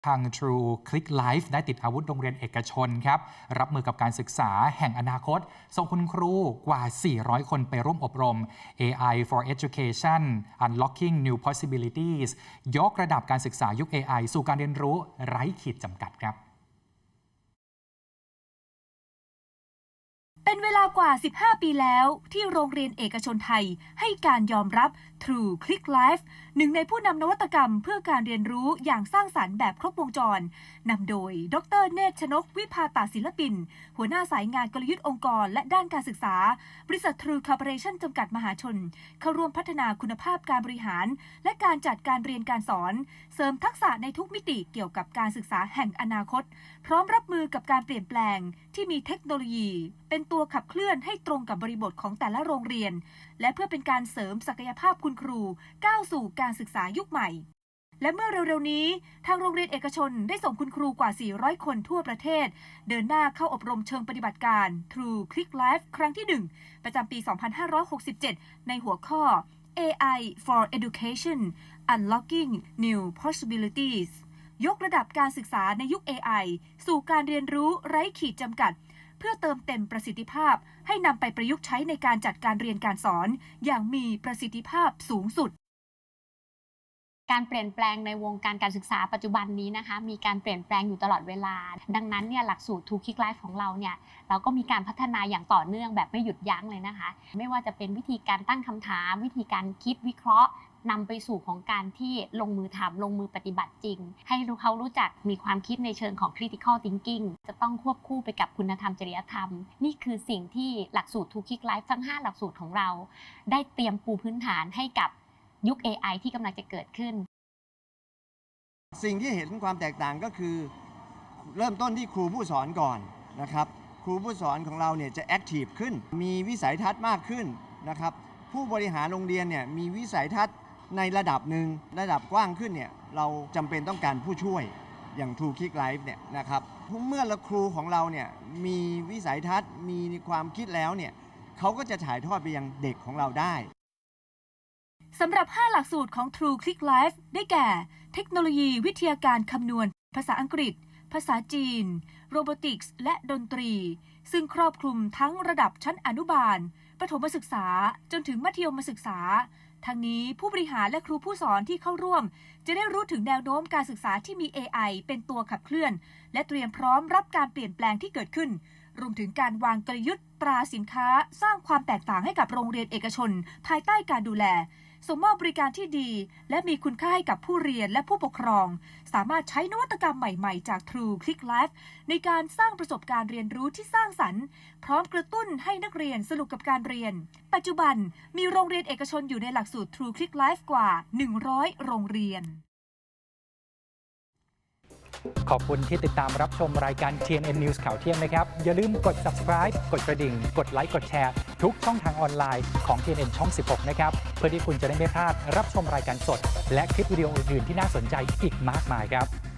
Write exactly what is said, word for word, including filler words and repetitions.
ทาง True Click Life ได้ติดอาวุธโรงเรียนเอกชนครับรับมือกับการศึกษาแห่งอนาคตส่งคุณครูกว่า สี่ร้อย คนไปร่วมอบรม เอ ไอ for Education Unlocking New Possibilities ยกระดับการศึกษายุค เอ ไอ สู่การเรียนรู้ไร้ขีดจำกัดครับเป็นเวลากว่า สิบห้า ปีแล้วที่โรงเรียนเอกชนไทยให้การยอมรับ True Click Life หนึ่งในผู้นำนวัตกรรมเพื่อการเรียนรู้อย่างสร้างสรรค์แบบครบวงจรนำโดยดร.เนตร ชนก วิภาตศิลปินหัวหน้าสายงานกลยุทธ์องค์กรและด้านการศึกษาบริษัท True Corporation จำกัดมหาชนเข้าร่วมพัฒนาคุณภาพการบริหารและการจัดการเรียนการสอนเสริมทักษะในทุกมิติเกี่ยวกับการศึกษาแห่งอนาคตพร้อมรับมือกับการเปลี่ยนแปลงที่มีเทคโนโลยีเป็นตัวขับเคลื่อนให้ตรงกับบริบทของแต่ละโรงเรียนและเพื่อเป็นการเสริมศักยภาพคุณครูก้าวสู่การศึกษายุคใหม่และเมื่อเร็วๆนี้ทางโรงเรียนเอกชนได้ส่งคุณครูกว่า สี่ร้อย คนทั่วประเทศเดินหน้าเข้าอบรมเชิงปฏิบัติการ True Click Life ครั้งที่ หนึ่ง ประจำปี สองพันห้าร้อยหกสิบเจ็ด ในหัวข้อ เอ ไอ for Education Unlocking New Possibilities ยกระดับการศึกษาในยุค เอ ไอ สู่การเรียนรู้ไร้ขีดจำกัดเพื่อเติมเต็มประสิทธิภาพให้นำไปประยุกต์ใช้ในการจัดการเรียนการสอนอย่างมีประสิทธิภาพสูงสุดการเปลี่ยนแปลงในวงการการศึกษาปัจจุบันนี้นะคะมีการเปลี่ยนแปลงอยู่ตลอดเวลาดังนั้นเนี่ยหลักสูตร True Click Life ของเราเนี่ยเราก็มีการพัฒนาอย่างต่อเนื่องแบบไม่หยุดยั้งเลยนะคะไม่ว่าจะเป็นวิธีการตั้งคำถามวิธีการคิดวิเคราะห์นำไปสู่ของการที่ลงมือทำลงมือปฏิบัติจริงให้เขารู้จักมีความคิดในเชิงของ critical thinking จะต้องควบคู่ไปกับคุณธรรมจริยธรรมนี่คือสิ่งที่หลักสูตร True Click Life ทั้งห้าหลักสูตรของเราได้เตรียมปูพื้นฐานให้กับยุค เอ ไอ ที่กำลังจะเกิดขึ้นสิ่งที่เห็นความแตกต่างก็คือเริ่มต้นที่ครูผู้สอนก่อนนะครับครูผู้สอนของเราเนี่ยจะแอคทีฟขึ้นมีวิสัยทัศน์มากขึ้นนะครับผู้บริหารโรงเรียนเนี่ยมีวิสัยทัศน์ในระดับหนึ่งระดับกว้างขึ้นเนี่ยเราจำเป็นต้องการผู้ช่วยอย่าง True Click Life เนี่ยนะครับเมื่อละครูของเราเนี่ยมีวิสัยทัศน์มีความคิดแล้วเนี่ยเขาก็จะถ่ายทอดไปยังเด็กของเราได้สำหรับห้าหลักสูตรของ True Click Life ได้แก่เทคโนโลยีวิทยาการคำนวณภาษาอังกฤษภาษาจีนโรบอติกส์และดนตรีซึ่งครอบคลุมทั้งระดับชั้นอนุบาลประถมศึกษาจนถึงมัธยมศึกษาทั้งนี้ผู้บริหารและครูผู้สอนที่เข้าร่วมจะได้รู้ถึงแนวโน้มการศึกษาที่มี เอ ไอ เป็นตัวขับเคลื่อนและเตรียมพร้อมรับการเปลี่ยนแปลงที่เกิดขึ้นรวมถึงการวางกลยุทธ์ตราสินค้าสร้างความแตกต่างให้กับโรงเรียนเอกชนภายใต้การดูแลส่งมอบบริการที่ดีและมีคุณค่าให้กับผู้เรียนและผู้ปกครองสามารถใช้นวัตกรรมใหม่ๆจาก True Click Life ในการสร้างประสบการณ์เรียนรู้ที่สร้างสรรค์พร้อมกระตุ้นให้นักเรียนสนุกกับการเรียนปัจจุบันมีโรงเรียนเอกชนอยู่ในหลักสูตร True Click Life กว่า หนึ่งร้อย โรงเรียนขอบคุณที่ติดตามรับชมรายการ ที เอ็น เอ็น News ข่าวเที่ยงนะครับอย่าลืมกด Subscribe กดกระดิ่งกดไลค์กดแชร์ทุกช่องทางออนไลน์ของ ที เอ็น เอ็น ช่อง สิบหก นะครับเพื่อที่คุณจะได้ไม่พลาดรับชมรายการสดและคลิปวิดีโออื่นๆที่น่าสนใจอีกมากมายครับ